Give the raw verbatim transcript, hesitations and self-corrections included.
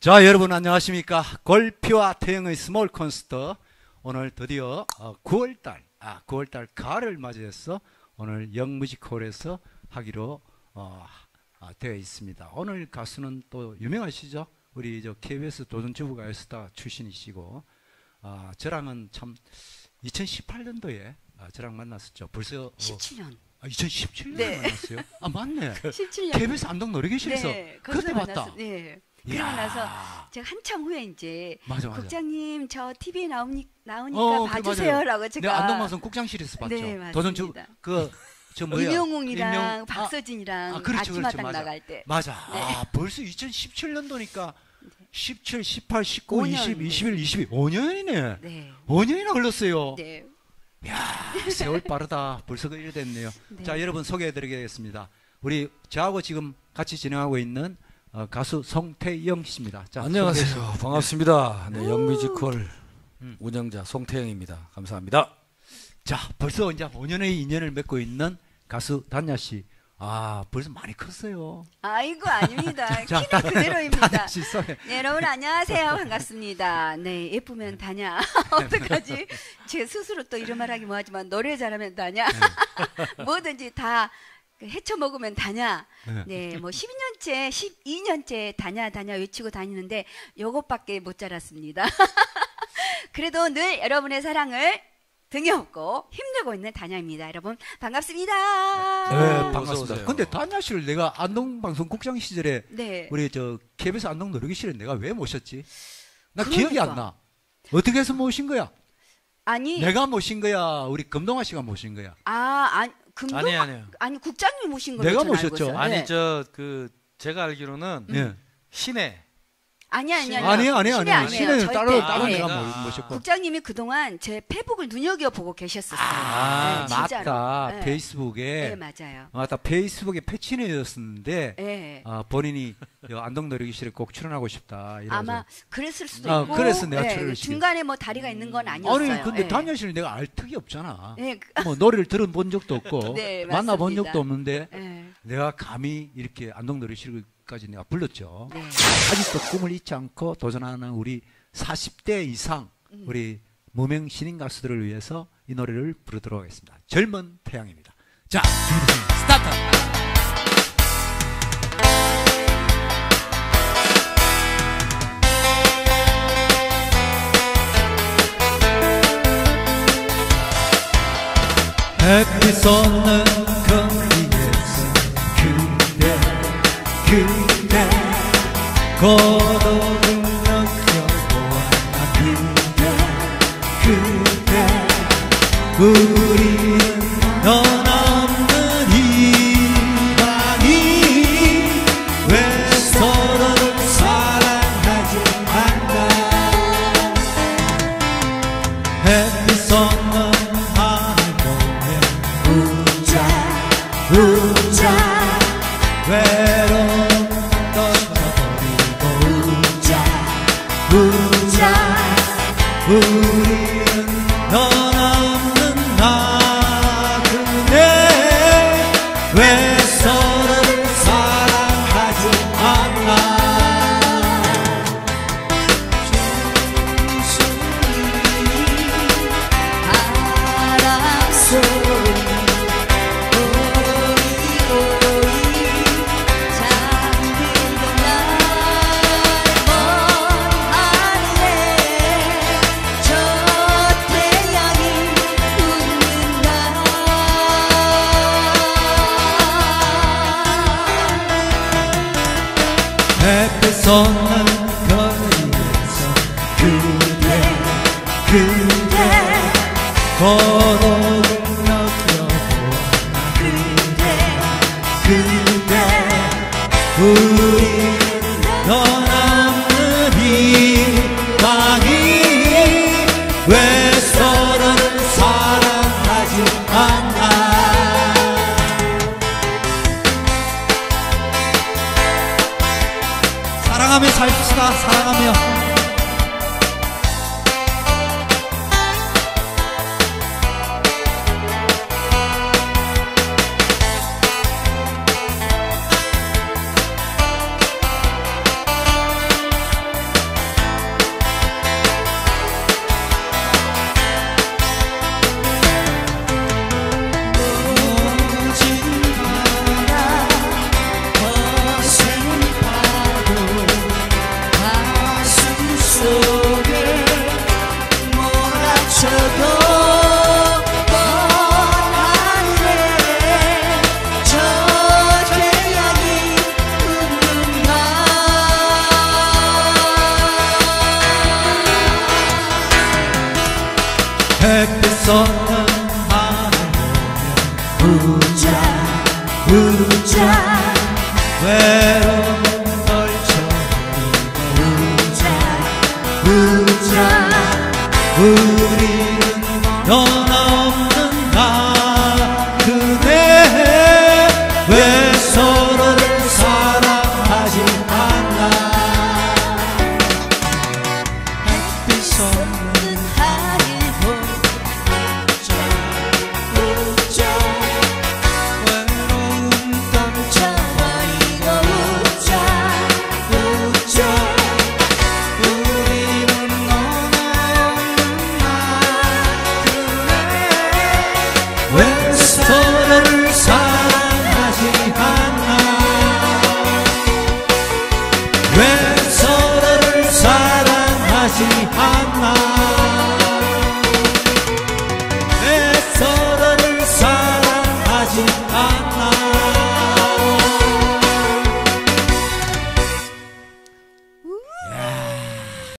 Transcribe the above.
자, 여러분 안녕하십니까. 골피와 태영의 스몰 콘서트, 오늘 드디어 어, 구월달 아 구월달 가을을 맞이해서 오늘 영뮤지컬에서 하기로 어, 아, 되어 있습니다. 오늘 가수는 또 유명하시죠. 우리 저 케이비에스 도전주부가요스타 출신이시고, 아, 저랑은 참 이천십팔 년도에 아, 저랑 만났었죠. 벌써 어, 십칠 년. 아, 이천십칠 년에 네. 만났어요. 아, 맞네. 십칠 년. 케이비에스 안동 놀이기실에서 네, 그때 봤다. 만났어. 네. 그러고 나서 제가 한참 후에 이제 맞아, 맞아. 국장님 저 티비에 나오니, 나오니까 어, 봐주세요라고 제가. 네, 안동방송 국장실에서 봤죠. 네, 맞습니다. 도전주 그 저 뭐야? 임영웅이랑 임영... 박서진이랑 아, 아, 그렇죠, 아침마당 그렇죠, 나갈 때. 맞아. 네. 아, 벌써 이천십칠 년도니까 십칠, 십팔, 십구, 오 년. 이십, 이십일, 이십이 오 년이네. 네. 오 년이나 흘렀어요. 네. 야, 세월 빠르다. 벌써 그 일 됐네요. 네. 자, 여러분 소개해드리겠습니다. 우리 저하고 지금 같이 진행하고 있는 어, 가수 송태영 씨입니다. 자, 안녕하세요. 소개해 반갑습니다. 네, 영뮤지컬 음. 운영자 송태영입니다. 감사합니다. 자, 벌써 이제 오 년의 인연을 맺고 있는 가수 단야 씨. 아, 벌써 많이 컸어요. 아이고 아닙니다. 자, 키는 그대로입니다. 단야 씨 소개. 네, 여러분 안녕하세요. 반갑습니다. 네, 예쁘면 다냐. 어떡하지? 제 스스로 또 이런 말 하기 뭐하지만 노래 잘하면 다냐. 뭐든지 다 헤쳐 먹으면 다냐. 네, 뭐 십이 년째, 십이 년째 다냐 다냐 외치고 다니는데 요것밖에 못 자랐습니다. 그래도 늘 여러분의 사랑을 등에 업고 힘들고 있는 다냐입니다. 여러분 반갑습니다. 네, 반갑습니다. 오세요. 근데 단야 씨를 내가 안동방송 국장 시절에 네. 우리 저 케이비에스 안동 놀이기실에 내가 왜 모셨지? 나 그러니까. 기억이 안 나. 어떻게 해서 모신 거야? 아니, 내가 모신 거야? 우리 금동아 씨가 모신 거야? 아, 아니, 금동 아니, 아니요. 아니 국장님 모신 걸로 내가 저는 알고 모셨죠. 있어요. 아니 네. 저 그 제가 알기로는 예. 시내 아니 아니 아니 아니요, 아니요, 시내 아니요. 아니에요. 시내는 저희 따로 때. 따로 네. 내가 아. 모- 모셨고. 국장님이 그동안 제 페북을 눈여겨 보고 계셨었어요. 아, 네, 진짜로. 맞다. 네. 페이스북에 네, 맞아요. 맞다. 페이스북에 패치네였었는데 네. 아, 본인이 여 안동 놀이기실에 꼭 출연하고 싶다. 이래서. 아마 그랬을 수도 아, 있고. 그래서 내가 네, 출연을 시켰- 중간에 뭐 다리가 있는 건 아니었어요. 아니 근데 네. 단야 씨는 내가 알 턱이 없잖아. 네, 그- 뭐 노래를 들어본 적도 없고 네, 만나본 맞습니다. 적도 없는데 네. 내가 감히 이렇게 안동 놀이실까지 내가 불렀죠. 네. 아직도 꿈을 잊지 않고 도전하는 우리 사십 대 이상 음. 우리 무명 신인 가수들을 위해서 이 노래를 부르도록 하겠습니다. 젊은 태양입니다. 자, 스타트! 햇빛 쏟는 거리에서 그대 그대 고독을 느껴보아 그대 그대 우리는 넌 없는 이 방이 왜 서로를 사랑하지 않나 햇빛 쏟는 우자 외로움 던져버리고 우자 우자 우리는 넌 없는 나 그네 왜 서로를 사랑하지 않나 바람 소리 햇빛 쏟는 거리에서 그대 그대 고독을 느껴보아 그대 그대 우리 넌 없는 이 방이 왜 서로를 사랑하지 않나 사랑하며 살읍시다. 사랑하며 햇빛 쏟는 하늘 보면 우자 우자 외로움 떨쳐버리고 우자 우자 우리는 너나 없는 나 그대 왜 서로를 사랑하지 않나 햇빛 쏟는 하늘 보자 우자 외로움 떨쳐버리고 우자 떨쳐우자 우리는 너나 없는 나 그대 왜 서로를 사랑하지 않나 왜 서로를 사랑하지 않나